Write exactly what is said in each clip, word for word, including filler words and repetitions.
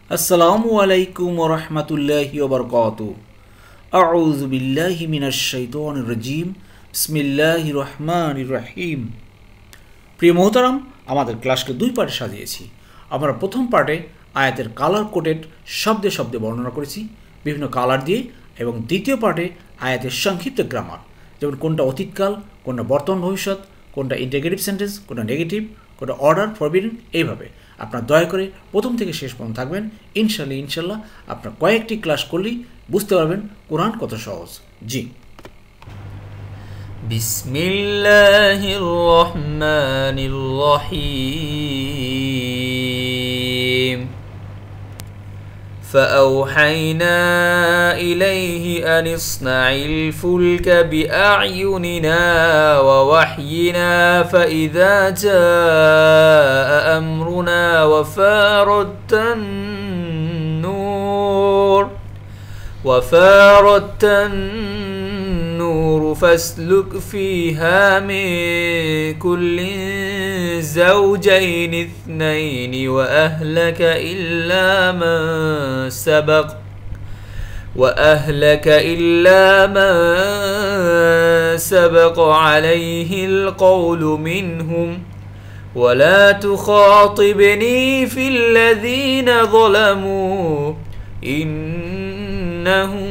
আসসালামু আলাইকুম ওয়া রাহমাতুল্লাহি ওয়া বারাকাতুহু। আউযু বিল্লাহি মিনাশ শাইতানির রাজীম। বিসমিল্লাহির রহমানির রহিম। প্রিয় মোহতারাম, আমাদের ক্লাসকে দুই পার্টে সাজিয়েছি। আমরা প্রথম পার্টে আয়াতের কালার কোডেড শব্দে শব্দে বর্ণনা করেছি বিভিন্ন কালার দিয়ে, এবং দ্বিতীয় পার্টে আয়াতের সংক্ষিপ্ত গ্রামার, যেমন কোনটা অতীতকাল, কোনটা বর্তমান ভবিষ্যৎ, কোনটা ইন্টিগ্রেটিভ সেন্টেন্স, কোনটা নেগেটিভ, কোনটা অর্ডার ফরবিডেন। এইভাবে আপনার দয়া করে প্রথম থেকে শেষ পর্যন্ত থাকবেন। ইনশাল্লাহ ইনশাল্লাহ আপনার কয়েকটি ক্লাস করলেই বুঝতে পারবেন কোরআন কত সহজ। জি, বিসমিল্লাহির রহমানির রহিম। فأوحينا إليه أن اصنع الفلك بأعيننا ووحينا فإذا جاء أمرنا وفارت النور وفارت النور فاسلك فيها من كل زوجين اثنين وأهلك إلا من سبق وأهلك إلا من سبق عليه القول منهم ولا تخاطبني في الذين ظلموا إنهم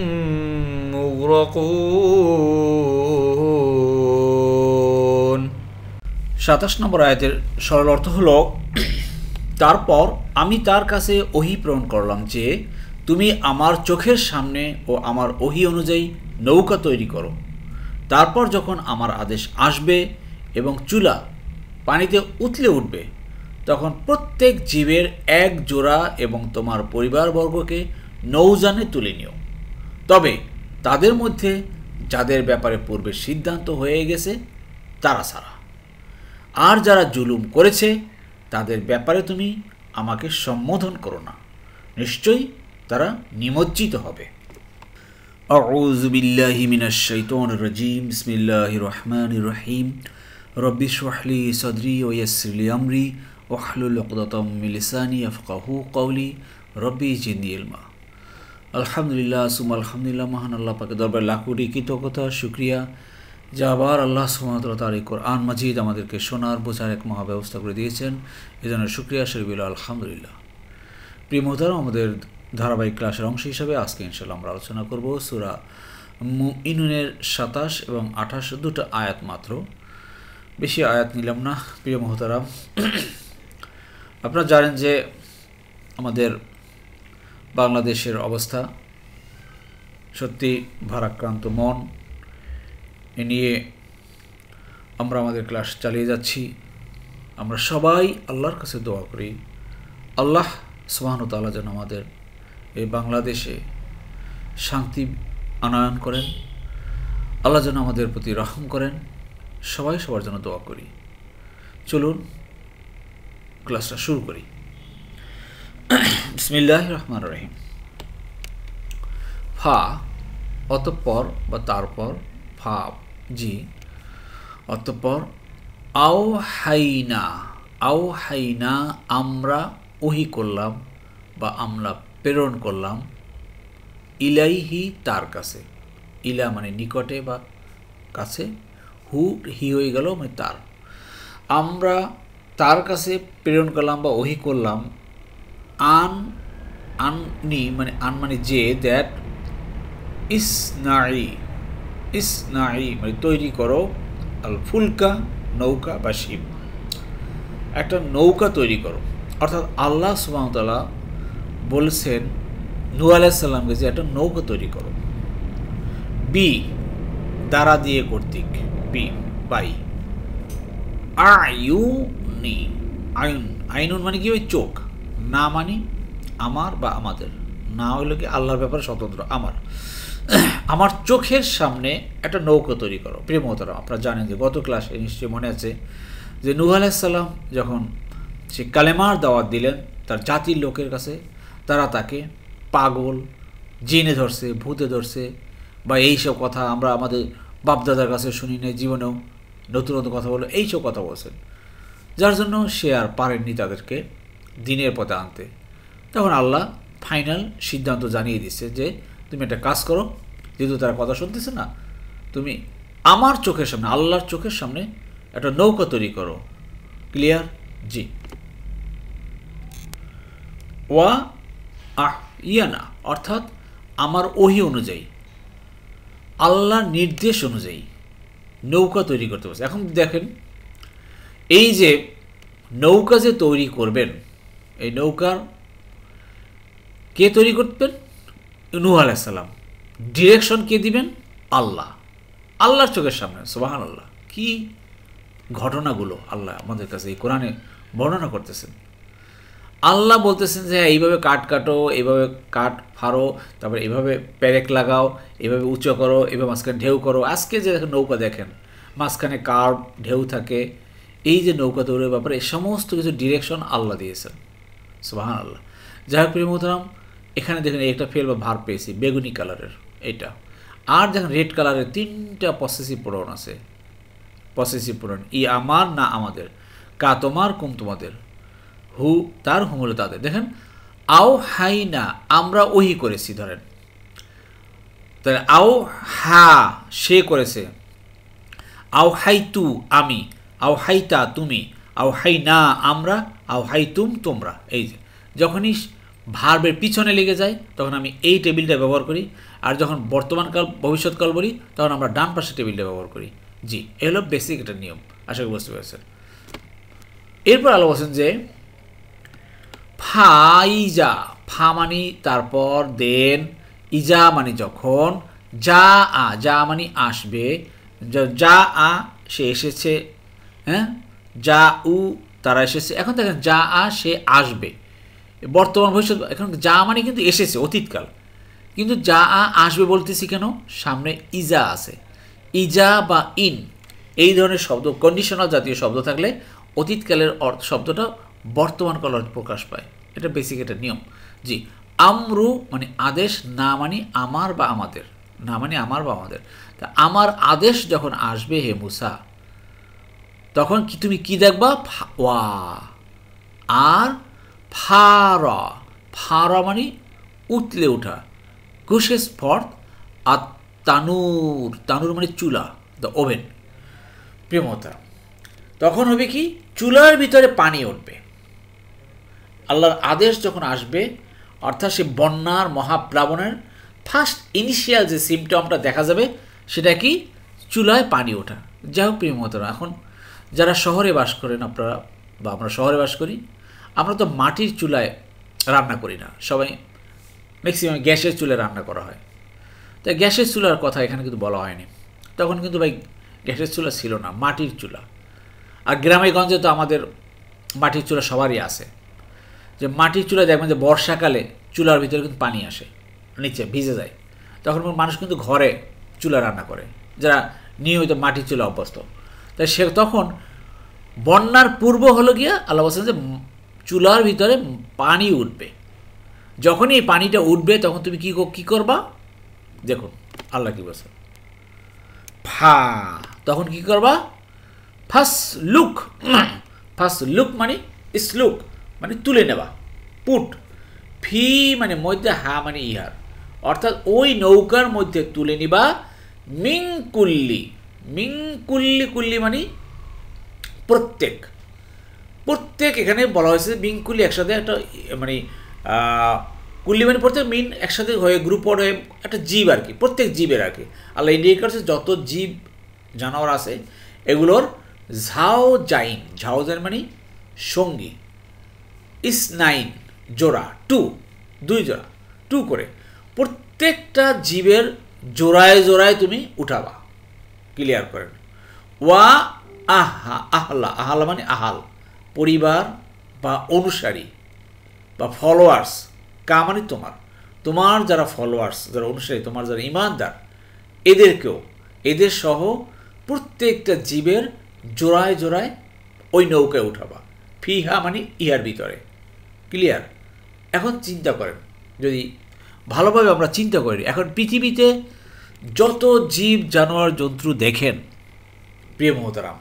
مغرقون। সাতাশ নম্বর আয়াতের সরল অর্থ হলো, তারপর আমি তার কাছে ওহী প্রেরণ করলাম যে তুমি আমার চোখের সামনে ও আমার ওহী অনুযায়ী নৌকা তৈরি করো। তারপর যখন আমার আদেশ আসবে এবং চুলা পানিতে উতলে উঠবে, তখন প্রত্যেক জীবের এক জোড়া এবং তোমার পরিবারবর্গকে নৌযানে তুলে নিও, তবে তাদের মধ্যে যাদের ব্যাপারে পূর্বে সিদ্ধান্ত হয়ে গেছে তারা ছাড়া। আর যারা জুলুম করেছে তাদের ব্যাপারে তুমি আমাকে সম্বোধন করো না, নিশ্চয়ই তারা নিমজ্জিত হবে। আউযু বিল্লাহি মিনাশ শাইতানির রাজীম। বিসমিল্লাহির রহমানির রহিম। রব্বি ইশরাহ লি সাদরি ওয়া ইয়াসসির লি আমরি ওয়াহলুল উকদাতাম মিন লিসানি ইয়াফকাহু কওলি রব্বি জিদনি ইলমা। আলহামদুলিল্লাহ সুম আলহামদুলিল্লাহ। মহান আল্লাহ পাকের দরবারে লাখ কোটি কৃতজ্ঞতা শুকরিয়া যে আবার আল্লাহ সুবহানাহু ওয়া তাআলা তার এই কোরআন মাজিদ আমাদেরকে শোনার বোঝার এক মহা ব্যবস্থা করে দিয়েছেন। এজন্য শুকরিয়া শরীফ আলহামদুলিল্লাহ। প্রিয় মোহতারাম, আমাদের ধারাবাহিক ক্লাসের অংশ হিসাবে আজকে ইনশাআল্লাহ আমরা আলোচনা করব সূরা মুমিনুনের সাতাশ এবং আঠাশ, দুটো আয়াত মাত্র, বেশি আয়াত নিলাম না। প্রিয় মোহতারাম, আপনারা জানেন যে আমাদের বাংলাদেশের অবস্থা সত্যি ভারাক্রান্ত মন। এ নিয়ে আমরা আমাদের ক্লাস চালিয়ে যাচ্ছি। আমরা সবাই আল্লাহর কাছে দোয়া করি, আল্লাহ সুবহানাহু ওয়া তাআলা যেন আমাদের এই বাংলাদেশে শান্তি আনয়ন করেন, আল্লাহ যেন আমাদের প্রতি রহম করেন। সবাই সবার জন্য দোয়া করি। চলুন ক্লাসটা শুরু করি। বিসমিল্লাহির রহমানির রহিম। ফা অতঃপর বা তারপর, ফা জি অতঃপর, আও হাইনা, আও হাইনা আমরা ওহী করলাম বা আমরা প্রেরণ করলাম, ইলাইহি তার কাছে, ইলা মানে নিকটে বা কাছে, হু হি হয়ে গেল মানে তার। আমরা তার কাছে প্রেরণ করলাম বা ওহী করলাম, আন আননি মানে আন মানে যে, দ্যাট, ইসনাই ইসনাই মানে তৈরি করো, আল ফুলকা নৌকা বা শিপ, একটা নৌকা তৈরি করো। অর্থাৎ আল্লাহ সুবহানাহু ওয়া তাআলা বলছেন নূহ আলাইহিস সালামকে যে একটা নৌকা তৈরি করো, বি দ্বারা দিয়ে কর্তৃক, বি বাই, আয়ুনি আয়ুন, আইনুন মানে কি ওই চোখ, না মানে আমার বা আমাদের, না হইল কি আল্লাহর ব্যাপারে স্বতন্ত্র, আমার আমার চোখের সামনে একটা নৌকা তৈরি করো। প্রিয় মোহতারাম, আপনারা জানেন যে গত ক্লাসে নিশ্চয়ই মনে আছে যে নূহ আলাইহিস সালাম যখন সে কালেমার দাওয়াত দিলেন তার জাতির লোকের কাছে, তারা তাকে পাগল, জিনে ধরছে, ভূতে ধরছে বা এইসব কথা আমরা আমাদের বাপদাদার কাছে শুনি না, জীবনেও নতুন নতুন কথা বলে এইসব কথা বলছেন। যার জন্য সে আর পারেননি তাদেরকে দিনের পথে আনতে। তখন আল্লাহ ফাইনাল সিদ্ধান্ত জানিয়ে দিচ্ছে যে তুমি একটা কাজ করো, যেহেতু তারা কথা শুনতেছে না, তুমি আমার চোখের সামনে, আল্লাহর চোখের সামনে একটা নৌকা তৈরি করো। ক্লিয়ার? জি। ওয়া আহ ইয়ানা, অর্থাৎ আমার ওহী অনুযায়ী, আল্লাহর নির্দেশ অনুযায়ী নৌকা তৈরি করতে পারছে। এখন দেখেন, এই যে নৌকা যে তৈরি করবেন, এই নৌকার কে তৈরি করবেন? নূহ আলাইহিস সালাম। ডিরেকশন কে দিবেন? আল্লাহ, আল্লাহর চোখের সামনে। সুবহানাল্লাহ, কি ঘটনাগুলো আল্লাহ আমাদের কাছে এই কোরআনে বর্ণনা করতেছেন। আল্লাহ বলতেছেন যে এইভাবে কাঠ কাটো, এইভাবে কাঠ ফাড়ো, তারপরে এইভাবে প্যারেক লাগাও, এইভাবে উঁচু করো, এইভাবে মাঝখানে ঢেউ করো। আজকে যে নৌকা দেখেন, মাঝখানে কার্ভ ঢেউ থাকে, এই যে নৌকা তৈরির ব্যাপারে এই সমস্ত কিছু ডিরেকশন আল্লাহ দিয়েছেন। সুবহানাল্লাহ। যাই হোক প্রিয় মোহতারাম, এখানে দেখেন একটা ফেল বা ভার পেয়েছি বেগুনি কালারের, এটা। আর দেখেন রেড কালারের তিনটা পসেসিভ প্রোনাউন আছে। পসেসিভ প্রোনাউন, ই আমার, না আমাদের, কা তোমার, কুম তোমাদের, হু তার, হুমুল তাদের। দেখেন আও হাই না, আমরা ওহি করেছি, ধরেন তাহলে আও হা সে করেছে, আও হাই তু আমি, আও হাই তা তুমি, আও হাই না আমরা, আও হাই তুম তোমরা। এই যে যখনই ভার্বের পিছনে লেগে যায় তখন আমি এই টেবিলটা ব্যবহার করি, আর যখন বর্তমানকাল ভবিষ্যৎকাল বলি তখন আমরা ডান পাশে টেবিলটা ব্যবহার করি। জি, এ হলো বেসিক একটা নিয়ম, আশা করি বুঝতে পেরেছেন। এরপর আলো বলছেন যে ফা ইজা, ফা মানি তারপর দেন, ইজা মানি যখন, যা আ, যা মানি আসবে, যা আ সে এসেছে, হ্যাঁ, যা উ তারা এসেছে। এখন দেখেন যা আ সে আসবে, বর্তমান ভবিষ্যৎ। এখন যা মানে কিন্তু এসেছে অতীতকাল, কিন্তু যা আ আসবে বলতেছি কেন? সামনে ইজা আছে। ইজা বা ইন এই ধরনের শব্দ, কন্ডিশনাল জাতীয় শব্দ থাকলে অতীতকালের অর্থ শব্দটা বর্তমান কাল প্রকাশ পায়। এটা বেসিক একটা নিয়ম। জি, আমরু মানে আদেশ, না মানে আমার বা আমাদের, না মানে আমার বা আমাদের। তা আমার আদেশ যখন আসবে হে মুসা, তখন কি তুমি কি দেখবা? ওয়া আর ফারা, ফারা মানে উতলে ওঠা, কুশেস ফর, আর তানুর, তানুর মানে চুলা, দ্য ওভেন। প্রিয়মতা, তখন হবে কি? চুলার ভিতরে পানি উঠবে। আল্লাহর আদেশ যখন আসবে, অর্থাৎ সে বন্যার মহাপ্লাবনের ফার্স্ট ইনিশিয়াল যে সিমটমটা দেখা যাবে সেটা কি? চুলায় পানি ওঠা। যাই হোক প্রিয়মতা, এখন যারা শহরে বাস করেন আপনারা, বা আমরা শহরে বাস করি, আমরা তো মাটির চুলায় রান্না করি না, সবাই ম্যাক্সিমাম গ্যাসের চুলায় রান্না করা হয়। তাই গ্যাসের চুলার কথা এখানে কিন্তু বলা হয়নি। তখন কিন্তু ভাই গ্যাসের চুলা ছিল না, মাটির চুলা। আর গ্রামে গঞ্জে তো আমাদের মাটির চুলা সবারই আছে। যে মাটির চুলা দেখবেন যে বর্ষাকালে চুলার ভিতরে কিন্তু পানি আসে, নিচে ভিজে যায়, তখন মানুষ কিন্তু ঘরে চুলা রান্না করে, যারা নিয়মিত মাটির চুলা অভ্যস্ত। তাই সে তখন বন্যার পূর্ব হলো গিয়া আল্লাহ বলছেন যে চুলার ভিতরে পানি উঠবে। যখনই এই পানিটা উঠবে তখন তুমি কি কি করবা? দেখুন আল্লাহ কি বলছে, ফা, তখন কি করবা? ফাস লুক, ফাস লুক মানে ইসলুক মানে তুলে নেবা, পুট, ফি মানে মধ্যে, হা মানে ইহার, অর্থাৎ ওই নৌকার মধ্যে তুলে নিবা, মিং কুল্লি, মিং কুল্লি, কুল্লি মানে প্রত্যেক, প্রত্যেক এখানে বলা হয়েছে মিং কুল্লি একসাথে একটা মানে কুল্লি মানে প্রত্যেক, মিন একসাথে হয়ে গ্রুপ হয়ে একটা জীব আর কি, প্রত্যেক জীবের আর কি আল্লাহ ইন্ডিকেট করছে যত জীব জানোয়ার আছে এগুলোর ঝাও জাইন, ঝাও জাইন মানে সঙ্গী, ইস নাইন জোড়া, টু দুই জোড়া, টু করে প্রত্যেকটা জীবের জোড়ায় জোড়ায় তুমি উঠাবা। ক্লিয়ার করেন। ওয়া আহা, আহলা, আহলা মানে আহাল, পরিবার বা অনুসারী বা ফলোয়ার্স, কা মানে তোমার, তোমার যারা ফলোয়ার্স, যারা অনুসারী, তোমার যারা ইমানদার, এদেরকেও, এদের সহ প্রত্যেকটা জীবের জোড়ায় জোড়ায় ওই নৌকায় উঠাবা। ফিহা মানে ইহার ভিতরে। ক্লিয়ার? এখন চিন্তা করেন, যদি ভালোভাবে আমরা চিন্তা করি, এখন পৃথিবীতে যত জীব জানোয়ার জন্তু দেখেন প্রিয় মোহতারাম,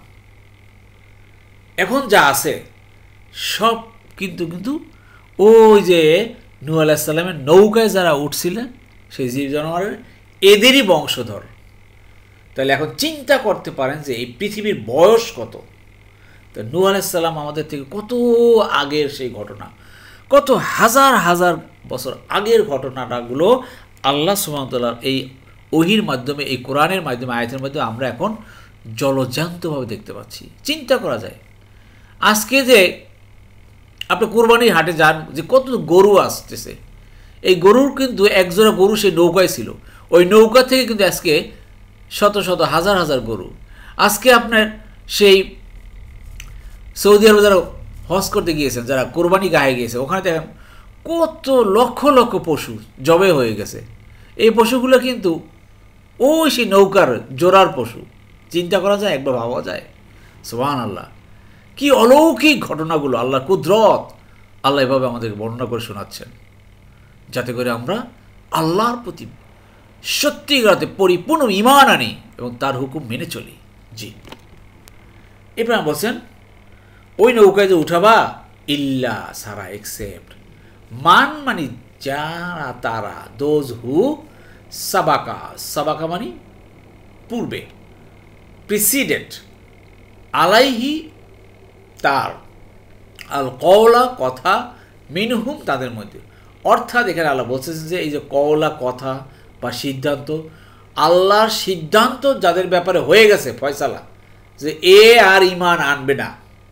এখন যা আছে সব কিন্তু কিন্তু ওই যে নূহ আলাইহিস সালামের নৌকায় যারা উঠছিলেন সেই জীব জানোয়ারের এদেরই বংশধর। তাহলে এখন চিন্তা করতে পারেন যে এই পৃথিবীর বয়স কত। তো নূহ আলাইহিস সালাম আমাদের থেকে কত আগের সেই ঘটনা, কত হাজার হাজার বছর আগের ঘটনাটাগুলো আল্লাহ সুবহানাহু ওয়া তাআলার এই ওহীর মাধ্যমে, এই কোরআনের মাধ্যমে, আয়াতের মাধ্যমে আমরা এখন জলজ্যান্তভাবে দেখতে পাচ্ছি। চিন্তা করা যায় আজকে যে আপনি কোরবানির হাটে যান, যে কত গরু আসতেছে, এই গরুর কিন্তু একজোড়া গরু সেই নৌকায় ছিল, ওই নৌকা থেকে কিন্তু আজকে শত শত হাজার হাজার গরু। আজকে আপনার সেই সৌদি আরবে যারা হজ করতে গিয়েছেন, যারা কোরবানি গায়ে গিয়েছে, ওখানে দেখেন কত লক্ষ লক্ষ পশু জবে হয়ে গেছে। এই পশুগুলো কিন্তু ওই সেই নৌকার জোড়ার পশু। চিন্তা করা যায়, একবার ভাবা যায়। সুবহানাল্লাহ, কি অলৌকিক ঘটনাগুলো, আল্লাহর কুদরত আল্লাহ এভাবে আমাদেরকে বর্ণনা করে শোনাচ্ছেন, যাতে করে আমরা আল্লাহর প্রতি সত্যিকারতে পরিপূর্ণ ঈমান আনি এবং তার হুকুম মেনে চলি। জি, ইব্রাহিম বলছেন ওই নৌকায় যে উঠাবা, ইল্লা সারা এক্সেপ্ট মান মানে যারা, তারা, দোজ হু সাবাকা, সাবাকা মানে পূর্বে, প্রিসিডেন্ট, আলাইহি তার, আল কওলা কথা, মিনহুম তাদের মধ্যে। অর্থাৎ এখানে আল্লাহ বলছেন যে এই যে কওলা কথা বা সিদ্ধান্ত, আল্লাহর সিদ্ধান্ত যাদের ব্যাপারে হয়ে গেছে ফয়সালা, যে এ আর ঈমান আনবে না,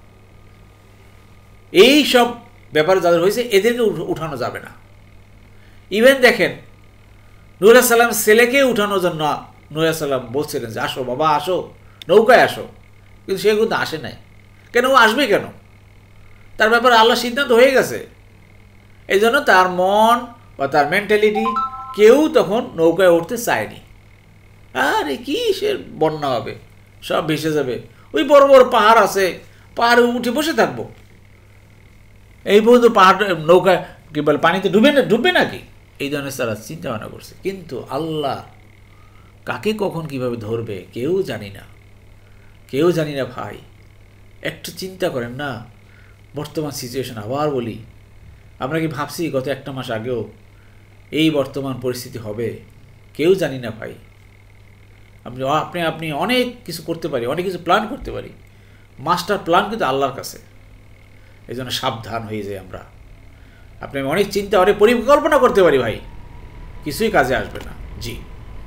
এই সব ব্যাপারে যাদের হয়েছে এদেরকে উঠানো যাবে না। ইভেন দেখেন নূহ আলাইহিস সালাম ছেলেকে উঠানোর জন্য নূহ আলাইহিস সালাম বলছিলেন যে আসো বাবা, আসো নৌকায় আসো, কিন্তু সে কিন্তু আসে নাই। কেন? ও আসবে কেন? তার ব্যাপারে আল্লাহ সিদ্ধান্ত হয়ে গেছে। এই জন্য তার মন বা তার মেন্টালিটি কেউ তখন নৌকায় উঠতে চায়নি। আরে কি সে বন্যা হবে, সব ভেসে যাবে, ওই বড় বড় পাহাড় আছে, পাহাড়ে উঠে বসে থাকবো, এই পর্যন্ত পাহাড় নৌকায় কি বলে পানিতে ডুবে না, ডুববে নাকি, এই ধরনের তারা চিন্তা ভাবনা করছে। কিন্তু আল্লাহ কাকে কখন কিভাবে ধরবে কেউ জানি না, কেউ জানি না ভাই। একটু চিন্তা করেন না, বর্তমান সিচুয়েশন আবার বলি, আমরা কি ভাবছি গত একটা মাস আগেও এই বর্তমান পরিস্থিতি হবে? কেউ জানি না ভাই। আপনি আপনি আপনি অনেক কিছু করতে পারি, অনেক কিছু প্ল্যান করতে পারি, মাস্টার প্ল্যান কিন্তু আল্লাহর কাছে। এই জন্য সাবধান হয়ে যাই আমরা। আপনি অনেক চিন্তা, অনেক পরিকল্পনা করতে পারি ভাই, কিছুই কাজে আসবে না। জি,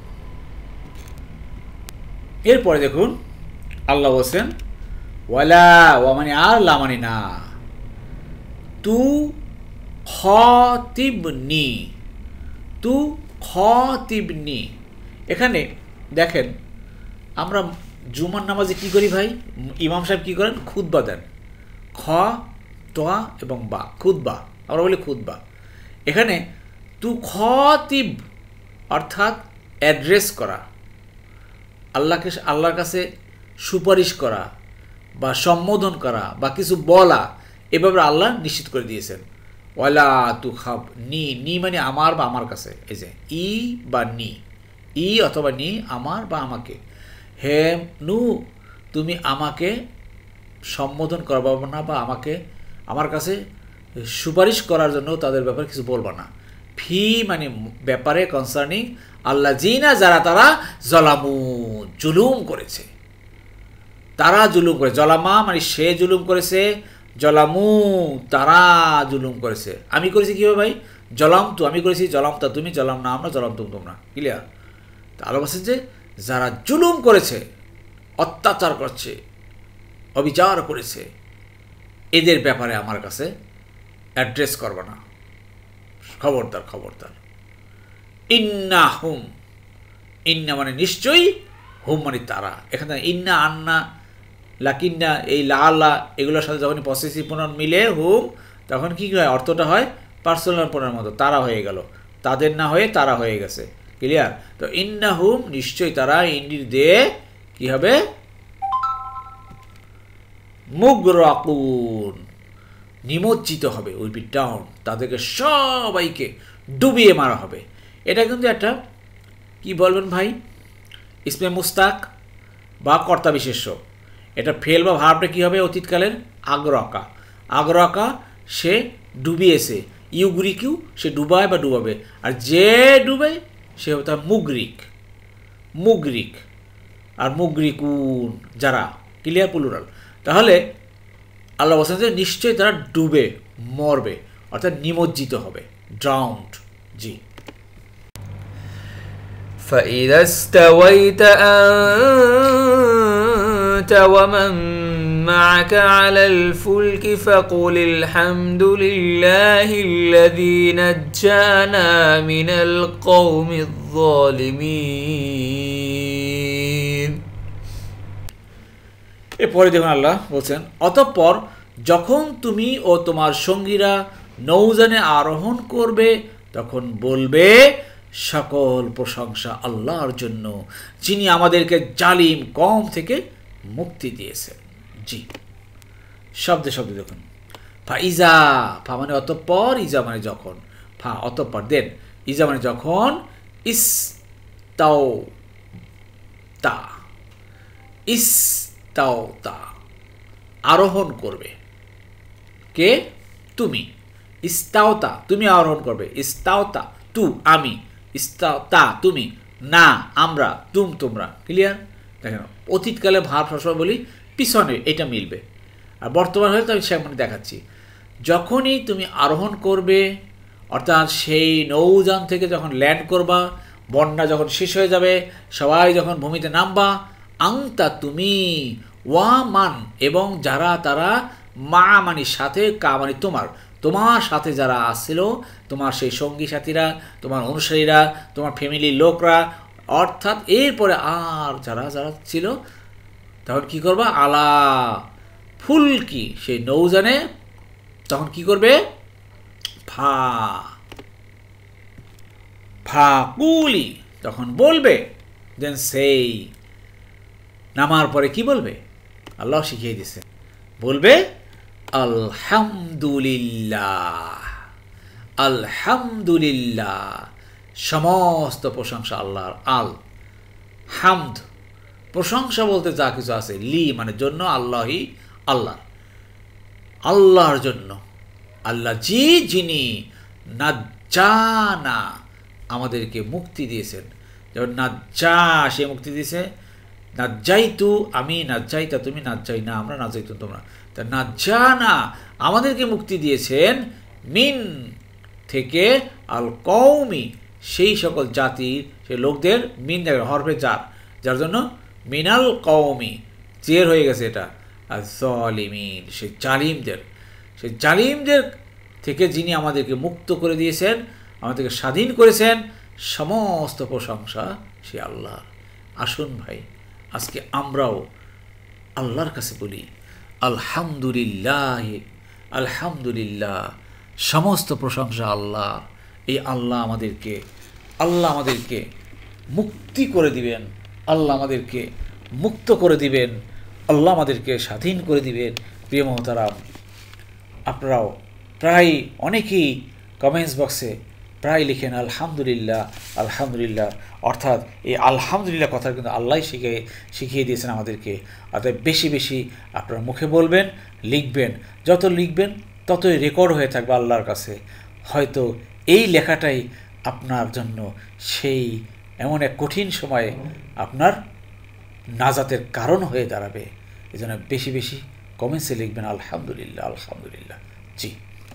এরপরে দেখুন আল্লাহ বলছেন ওয়ালা, ওয়া মানে আর, লা মানে না, তু খাতিবনি, তু খাতিবনি। এখানে দেখেন আমরা জুমার নামাজে কি করি ভাই, ইমাম সাহেব কি করেন, খুতবা দেন, খ তোয়া এবং বা, খুতবা, আমরা বলি খুতবা। এখানে তু খাতিব অর্থাৎ অ্যাড্রেস করা, আল্লাহকে, আল্লাহর কাছে সুপারিশ করা বা সম্বোধন করা বা কিছু বলা, এভাবে আল্লাহ নিশ্চিত করে দিয়েছেন। ওয়ালা তু খাব নি, নি মানে আমার বা আমার কাছে, এই যে ই বা নি, ই অথবা নি, আমার বা আমাকে। হে নু, তুমি আমাকে সম্বোধন করবা না বা আমাকে আমার কাছে সুপারিশ করার জন্য তাদের ব্যাপারে কিছু বলবা না। ফি মানে ব্যাপারে, কনসার্নিং আল্লাহ জিনা, যারা তারা জলামু জুলুম করেছে, তারা জুলুম করে, জলামা মানে সে জুলুম করেছে, জলামু তারা জুলুম করেছে। আমি করেছি কীভাবে ভাই, জলাম তু আমি করেছি, জলাম তা তুমি, জলাম না আমরা, জলাম তুম তোমরা। ক্লিয়ার? তা আল্লাহ বলছেন যে যারা জুলুম করেছে, অত্যাচার করছে, অবিচার করেছে, এদের ব্যাপারে আমার কাছে অ্যাড্রেস করবে না, খবরদার খবরদার। ইন্না হুম, ইন্না মানে নিশ্চয়ই, হুম মানে তারা। এখানে ইন্না, আন্না, লাকিন্না, এই লা লা এগুলোর সাথে যখন পসেসিভ প্রনাউন মিলে হুম, তখন কি হয়, অর্থটা হয় পার্সোনাল প্রনাউনের মতো, তারা হয়ে গেল, তাদের না হয়ে তারা হয়ে গেছে। ক্লিয়ার? তো ইন্না হুম নিশ্চয়ই তারা, ইন্ডির দে কি হবে, মুগরাকুন নিমজ্জিত হবে, উইল বি ডাউন, তাদেরকে সবাইকে ডুবিয়ে মারা হবে। এটা কিন্তু একটা কি বলবেন ভাই, ইসমে মুস্তাক বা কর্তা বিশেষ্য। এটা ফেল বা ভার্বটা কী হবে, অতীতকালের, আগ্রকা, আগ্রকা সে ডুবিয়েছে, ইউগ্রিকু সে ডুবায় বা ডুবাবে, আর যে ডুবে সে হবে তার মুগরিক, মুগরিক আর মুগরিকুন যারা, ক্লিয়ার প্লুরাল। তাহলে আল্লাহ বলছেন যে নিশ্চয়ই তারা ডুবে মরবে, অর্থাৎ নিমজ্জিত হবে, ড্রাউন্ড। জি। فإذا استويت أنت ومن معك على الفلك فقل الحمد لله الذي نجانا من القوم الظالمين। এরপরে দেখুন আল্লাহ বলছেন, অতঃপর যখন তুমি ও তোমার সঙ্গীরা নৌযানে আরোহণ করবে তখন বলবে সকল প্রশংসা আল্লাহর জন্য, যিনি আমাদেরকে জালিম কওম থেকে মুক্তি দিয়েছেন। জি, শব্দে শব্দে দেখুন, ফা ইজা, ফা মানে অতঃপর, ইজা মানে যখন, ফা অতঃপর, দেন ইজা মানে যখন, ইস তাও তা, ইস তাও তা আরোহণ করবে, কে? তুমি। ইস্তাওতা তুমি আরোহণ করবে, ইস্তাওতা তু আমি, ইস্তাওতা তুমি, না আমরা, তুম তোমরা। ক্লিয়ার? দেখেন অতীতকালে ভাব সবসময় বলি পিছনে, এটা মিলবে, আর বর্তমান হলে তো আমি সেমন দেখাচ্ছি। যখনই তুমি আরোহণ করবে, অর্থাৎ সেই নৌযান থেকে যখন ল্যান্ড করবা, বন্যা যখন শেষ হয়ে যাবে, সবাই যখন ভূমিতে নামবা, আংতা তুমি, ওয়া মান এবং যারা তারা, মা মানে সাথে, কা মানে তোমার, তোমার সাথে যারা আসছিল, তোমার সেই সঙ্গী সাথীরা, তোমার অনুসারীরা, তোমার ফ্যামিলির লোকরা, অর্থাৎ এরপরে আর যারা যারা ছিল, তখন কি করবা? আলা ফুলকি সেই নৌজানে তখন কি করবে? ফা ফা কুলি তখন বলবে, দেন সেই নামার পরে কি বলবে? আল্লাহ শিখিয়ে দিয়েছে, বলবে আলহামদুলিল্লাহ, আলহামদুলিল্লাহ, সমস্ত প্রশংসা আল্লাহর। আল হামদ প্রশংসা বলতে যা কিছু আছে, লি মানে জন্য, আল্লাহি আল্লাহ, আল্লাহর জন্য, আল্লাহ জি যিনি নাজ্জানা আমাদেরকে মুক্তি দিয়েছেন। যেমন নাজ্জা সে মুক্তি দিয়েছে, নাজ্জাইতু আমি, নাজ্জাইতা তুমি, নাজ্জাই না আমরা, নাজ্জাইতু তোমরা। তা নাজ্জানা আমাদেরকে মুক্তি দিয়েছেন, মিন থেকে, আল কওমি সেই সকল জাতির, সেই লোকদের, মিন হরফে জার, যার জন্য মিনাল কওমি জের হয়ে গেছে এটা, আর জালিমিন সেই জালিমদের, সেই জালিমদের থেকে যিনি আমাদেরকে মুক্ত করে দিয়েছেন, আমাদেরকে স্বাধীন করেছেন, সমস্ত প্রশংসা সে আল্লাহ। আসুন ভাই আজকে আমরাও আল্লাহর কাছে বলি আলহামদুলিল্লাহ, আলহামদুলিল্লাহ, সমস্ত প্রশংসা আল্লাহ। এই আল্লাহ আমাদেরকে, আল্লাহ আমাদেরকে মুক্তি করে দিবেন, আল্লাহ আমাদেরকে মুক্ত করে দিবেন, আল্লাহ আমাদেরকে স্বাধীন করে দিবেন। প্রিয় মহতারাম, আপনারাও প্রায় অনেকেই কমেন্টস বক্সে প্রায় লিখেন আলহামদুলিল্লাহ, আলহামদুলিল্লাহ, অর্থাৎ এই আলহামদুলিল্লাহ কথা কিন্তু আল্লাহ শিখিয়ে শিখিয়ে দিয়েছেন আমাদেরকে। অর্থাৎ বেশি বেশি আপনার মুখে বলবেন, লিখবেন, যত লিখবেন ততই রেকর্ড হয়ে থাকবে আল্লাহর কাছে। হয়তো এই লেখাটাই আপনার জন্য সেই এমন এক কঠিন সময়ে আপনার নাজাতের কারণ হয়ে দাঁড়াবে। এই জন্য বেশি বেশি কমেন্টসে লিখবেন আলহামদুলিল্লাহ, আলহামদুলিল্লাহ। জি,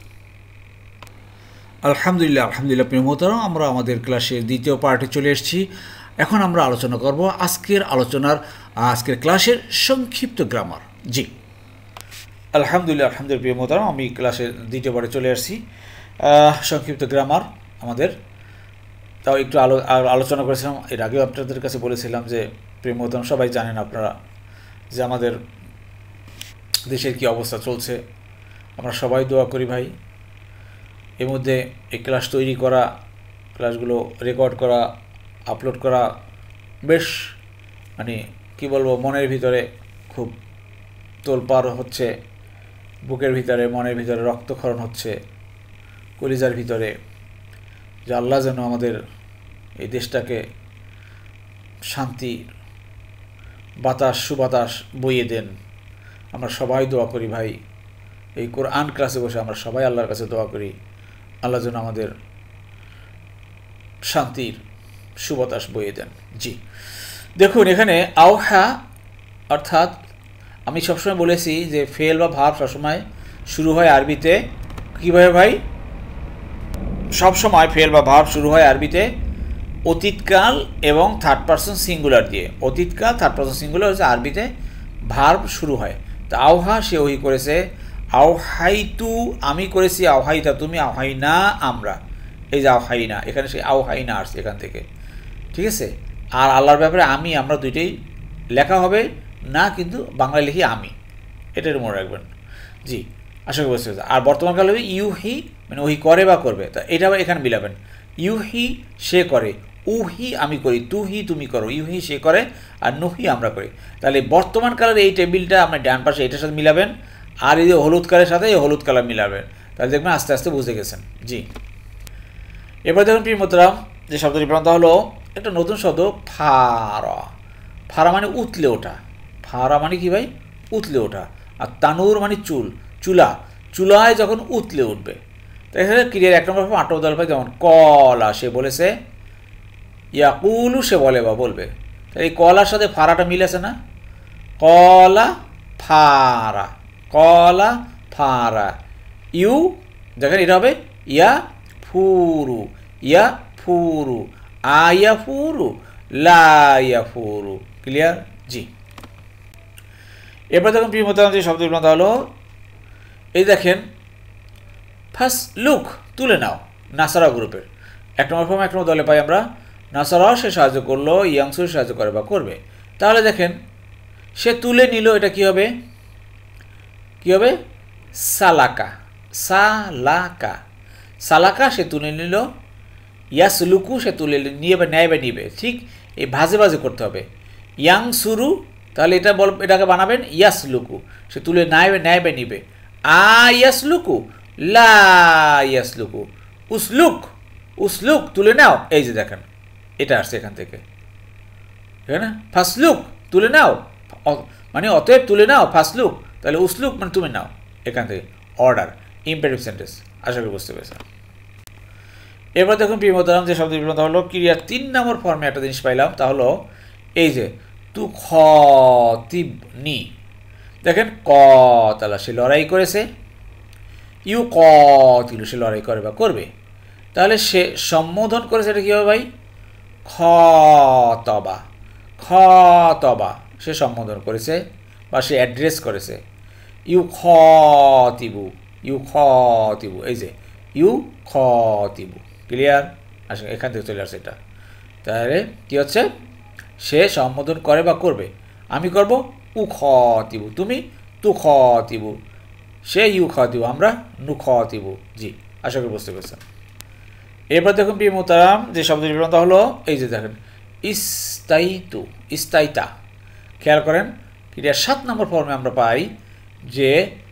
আলহামদুলিল্লাহ, আলহামদুলিল্লাহ। প্রিয় মোহতারাম, আমরা আমাদের ক্লাসের দ্বিতীয় পার্টে চলে এসেছি। এখন আমরা আলোচনা করব আজকের আলোচনার, আজকের ক্লাসের সংক্ষিপ্ত গ্রামার। জি, আলহামদুলিল্লাহ, আলহামদুলিল্লাহ। প্রিয় মোহতারাম, আমি ক্লাসের দ্বিতীয় পার্টে চলে আসছি। সংক্ষিপ্ত গ্রামার আমাদের, তাও একটু আলো আলোচনা করেছিলাম এর আগেও আপনাদের কাছে বলেছিলাম যে প্রিয় মোহতারাম সবাই জানেন আপনারা যে আমাদের দেশের কি অবস্থা চলছে। আমরা সবাই দোয়া করি ভাই। এর মধ্যে এই ক্লাস তৈরি করা, ক্লাসগুলো রেকর্ড করা, আপলোড করা বেশ মানে কি বলবো, মনের ভিতরে খুব তোলপাড় হচ্ছে, বুকের ভিতরে, মনের ভিতরে রক্তক্ষরণ হচ্ছে, কলিজার ভিতরে, যে আল্লাহ যেন আমাদের এই দেশটাকে শান্তি বাতাস, সুবাতাস বইয়ে দেন। আমরা সবাই দোয়া করি ভাই। এই কোরআন ক্লাসে বসে আমরা সবাই আল্লাহর কাছে দোয়া করি, আল্লাহ যেন আমাদের শান্তির সুবাতাস বয়ে দেন। জি, দেখুন এখানে আওহা অর্থাৎ আমি সবসময় বলেছি যে ফেল বা ভার্ব সবসময় শুরু হয় আরবিতে কীভাবে ভাই? সবসময় ফেল বা ভার্ব শুরু হয় আরবিতে অতীতকাল এবং থার্ড পারসন সিঙ্গুলার দিয়ে। অতীতকাল থার্ড পারসন সিঙ্গুলার হচ্ছে আরবিতে ভার্ব শুরু হয়। তা আওহা সে ওহি করেছে, আওহাইতু আমি করেছি, আওহাইতা তুমি, আওহাইনা আমরা। এই যে আওহাইনা, এখানে সেই আওহাইনা আসছে এখান থেকে, ঠিক আছে। আর আল্লাহর ব্যাপারে আমি আমরা দুইটাই লেখা হবে না, কিন্তু বাংলায় লিখি আমি, এটাই মনে রাখবেন। জি, আশা করি বুঝতে পেরেছেন। আর বর্তমান কালে হবে ইউহি, মানে ওহি করে বা করবে, তা এটা এখানে মিলাবেন। ইউহি সে করে, উহি আমি করি, তুহি তুমি করো, ইউহি সে করে, আর নুহি আমরা করি। তাহলে বর্তমান কালের এই টেবিলটা আপনার ডান পাশে এটার সাথে মিলাবেন, আর এই যে হলুদ কালের সাথে এই হলুদ কালার মিলাবেন, তাহলে দেখবেন আস্তে আস্তে বুঝে গেছেন। জি, এবার দেখুন প্রিয় মোহতারাম, যে শব্দটি প্রান্ত হলো একটা নতুন শব্দ ফারা। ফারা মানে উতলে ওঠা। ফারা মানে কি ভাই? উতলে ওঠা। আর তানুর মানে চুল, চুলা, চুলায় যখন উতলে উঠবে। তো এখানে ক্রিয়ার এক নম্বর আট দল পাই, যেমন কলা সে বলেছে, ইয়াকুলু সে বলে বা বলবে। এই কলার সাথে ফারাটা মিলেছে না? কলা ফারা, কলা ফারা। ইউ দেখেন এটা হবে ইয়া ফুরু, ইয়া ফুরু, আয়া ফুরু, লা ইয়া ফুরু। ক্লিয়ার? জি, এরপর দেখুন প্রিয় মোহতারাম যে শব্দটি প্রান্ত হলো, এই দেখেন ফার্স্ট লুক তুলে নাও, নাসারা গ্রুপের এক নম্বর ফর্ম এক নম্বর দলে পাই আমরা। নাসারা সে সাহায্য করলো, ইয়াংসু সাহায্য করে বা করবে। তাহলে দেখেন সে তুলে নিল, এটা কি হবে? কি হবে? সালাকা, সালাকা, সালাকা সে তুলে নিল, ইয়াসলুকু সে তুলে নিয়ে বা নেয় বা নিবে। ঠিক এই ভাজে ভাজে করতে হবে। ইয়াংসুরু তাহলে এটা বল, এটাকে বানাবেন ইয়াসলুকু, সে তুলে নেয় নেয় বা নিবে। আ ইয়াসলুকু, লা ইয়াসলুকু, উসলুক, উসলুক তুলে নাও। এই যে দেখেন এটা আসছে এখান থেকে, ঠিক না? ফাসলুক তুলে নাও, মানে অতএব তুলে নাও, ফাসলুক তাহলে উসলুক মানে তুমি নাও, এখান থেকে অর্ডার, ইম্পারেটিভ সেন্টেন্স। আশা করি বুঝতে পেরেছেন। এবার দেখুন প্রিয় মোহতারাম যে শব্দ বিবরণ হলো ক্রিয়ার তিন নম্বর ফর্মে একটা জিনিস পাইলাম, তা হলো এই যে তু খতিবনি। দেখেন ক তালা সে লড়াই করেছে, ইউ কতিলু সে লড়াই করে বা করবে। তাহলে সে সম্বোধন করেছে, এটা কী হবে ভাই? খতবা, খতবা সে সম্বোধন করেছে বা সে অ্যাড্রেস করেছে। ইউ খতিবু, ইউ খতিবু, এই যে ইউ খতিবু। ক্লিয়ার? আসলে এখান থেকে চলে আসছে এটা। তাহলে কী হচ্ছে? সে সম্বোধন করে বা করবে। আমি করব উ খতিবু, তুমি তু খতিবু, সে ইউ খতিবু, আমরা নু খতিবু। জি, আশা করি বুঝতে পেরেছেন। এরপর দেখুন প্রিয় মোহতারাম যে শব্দটি বিবরণ হলো, এই যে দেখেন ইস্তাইতু, ইস্তাইতা। খেয়াল করেন ক্রিয়ার সাত নম্বর ফর্মে আমরা পাই যে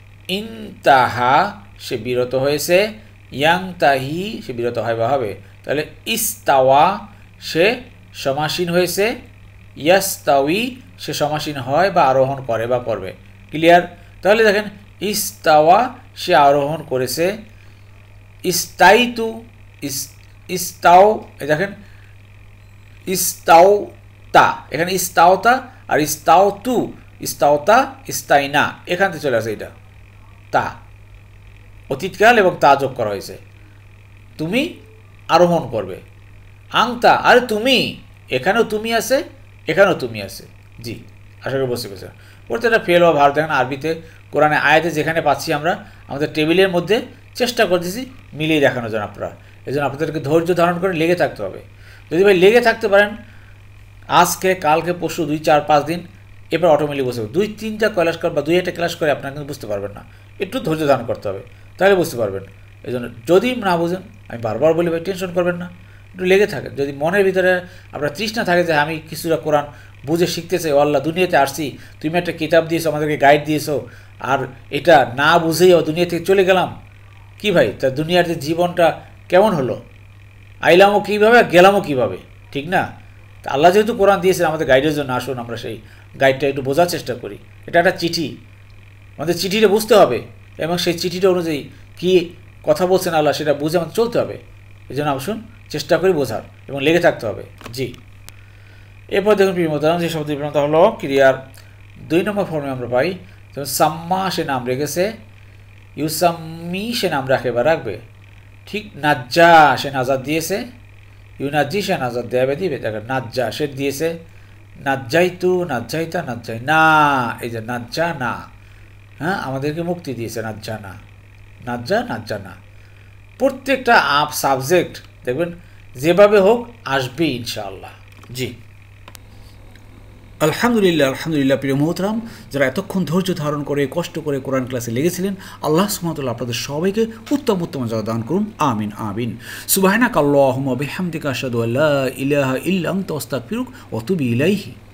ইনতাহা সে বিরত হয়েছে, ইয়াংতাহি সে বিরত হয় বা হবে। তাহলে ইস্তাওয়া সে সমাসীন হয়েছে, ইয়াস্তাউই সে সমাসীন হয় বা আরোহণ করে বা করবে। ক্লিয়ার? তাহলে দেখেন ইস্তাওয়া সে আরোহণ করেছে, ইস্তাইতু, ইস্তাও, দেখেন ইস্তাও তা, এখানে ইস্তাওতা আর ইস্তাও তু, ইস্তাওতা ইস্তাইনা, এখান থেকে চলে আসে এটা তা, অতীতকাল এবং তা যোগ করা হয়েছে। তুমি আরোহণ করবে, আংতা আরে তুমি, এখানেও তুমি আছে, এখানেও তুমি আছে। জি, আশা করি বুঝতে পেরেছেন। প্রত্যেকটা ফেল বা ভারত দেখেন আরবিতে কোরআনে আয়াতে যেখানে পাচ্ছি আমরা আমাদের টেবিলের মধ্যে চেষ্টা করতেছি মিলিয়ে দেখানোর জন্য আপনারা। এই জন্য আপনাদেরকে ধৈর্য ধারণ করে লেগে থাকতে হবে। যদি ভাই লেগে থাকতে পারেন আজকে কালকে পরশু দুই চার পাঁচ দিন, এরপর অটোমেটিক বুঝতে হবে। দুই তিনটা ক্লাস কর বা দুই একটা ক্লাস করে আপনারা কিন্তু বুঝতে পারবেন না, একটু ধৈর্য ধারণ করতে হবে, তাহলে বুঝতে পারবেন। এই জন্য যদি না বুঝেন আমি বারবার বলি ভাই টেনশন করবেন না, একটু লেগে থাকেন। যদি মনের ভিতরে আপনার তৃষ্ণা থাকে যে আমি কিছুটা কোরআন বুঝে শিখতে চাই, আল্লাহ দুনিয়াতে আসছি, তুমি একটা কিতাব দিয়েছো, আমাদেরকে গাইড দিয়েছো, আর এটা না বুঝেই দুনিয়া থেকে চলে গেলাম, কি ভাই তা দুনিয়ার যে জীবনটা কেমন হলো? আইলামও কীভাবে আর গেলামও কীভাবে, ঠিক না? তা আল্লাহ যেহেতু কোরআন দিয়েছেন আমাদের গাইডের জন্য, আসুন আমরা সেই গাইডটা একটু বোঝার চেষ্টা করি। এটা একটা চিঠি, আমাদের চিঠিটা বুঝতে হবে এবং সেই চিঠিটা অনুযায়ী কী কথা বলছেন আল্লাহ সেটা বুঝে আমাদের চলতে হবে। এই জন্য আসুন চেষ্টা করি বোঝার এবং লেগে থাকতে হবে। জি, এরপর দেখুন প্রিয় মোহতারাম, যে শব্দ বিবরণতা হলো ক্রিয়ার দুই নম্বর ফর্মে আমরা পাই, যেমন সাম্মা সে নাম রেখেছে, ইউসাম্মি সে নাম রাখে বা রাখবে, ঠিক নাজ্জা সে নাজাদ দিয়েছে, ইউনাজ্জি সে নাজাদ দেবে দিবে, দেখেন নাজ্জা সে দিয়েছে, নাজ্জাইতু নাজ্জাইতা নাজ্জাই না, এই যে নাজ্জা না, হ্যাঁ আমাদেরকে মুক্তি দিয়েছে নাজ্জা না, নাজ্জা নাজ্জা না, প্রত্যেকটা আপ সাবজেক্ট দেখবেন যেভাবে হোক আসবে ইনশাআল্লাহ। জি, আলহামদুলিল্লাহ আলহামদুলিল্লাহ প্রিয় মোহতরাম, যারা এতক্ষণ ধৈর্য ধারণ করে কষ্ট করে কোরআন ক্লাসে লেগেছিলেন, আল্লাহ সুবহানাহু ওয়া তাআলা আপনাদের সবাইকে উত্তম উত্তম জাযা দান করুন, আমিন আমিন। সুবহানাকা আল্লাহুম্মা বিহামদিকা আশহাদু আল্লা ইলাহা ইল্লা আনতা আস্তাগফিরুকা ওয়া আতুবু ইলাইহি।